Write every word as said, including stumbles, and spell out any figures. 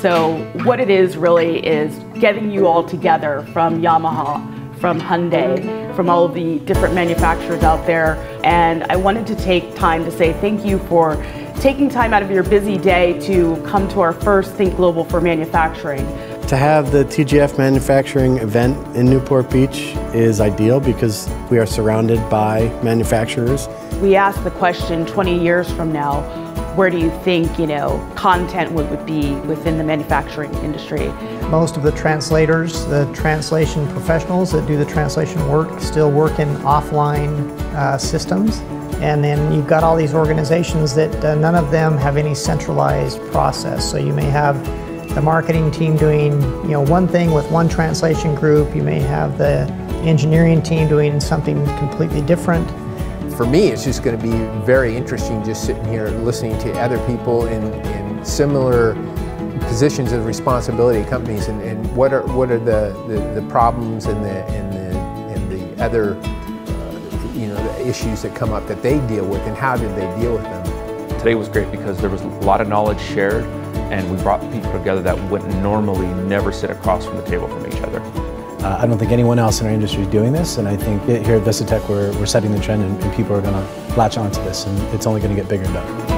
So what it is really is getting you all together from Yamaha, from Hyundai, from all of the different manufacturers out there. And I wanted to take time to say thank you for taking time out of your busy day to come to our first Think Global for Manufacturing. To have the T G F manufacturing event in Newport Beach is ideal because we are surrounded by manufacturers. We asked the question twenty years from now, where do you think, you know, content would, would be within the manufacturing industry? Most of the translators, the translation professionals that do the translation work still work in offline uh, systems. And then you've got all these organizations that uh, none of them have any centralized process. So you may have the marketing team doing, you know, one thing with one translation group. You may have the engineering team doing something completely different. For me, it's just going to be very interesting just sitting here listening to other people in, in similar positions of responsibility at companies, and, and what are what are the, the, the problems and the and the and the other uh, you know the issues that come up that they deal with, and how did they deal with them. Today was great because there was a lot of knowledge shared, and we brought people together that would normally never sit across from the table from each other. Uh, I don't think anyone else in our industry is doing this, and I think here at Vistatech we're, we're setting the trend, and, and people are going to latch onto this, and it's only going to get bigger and better.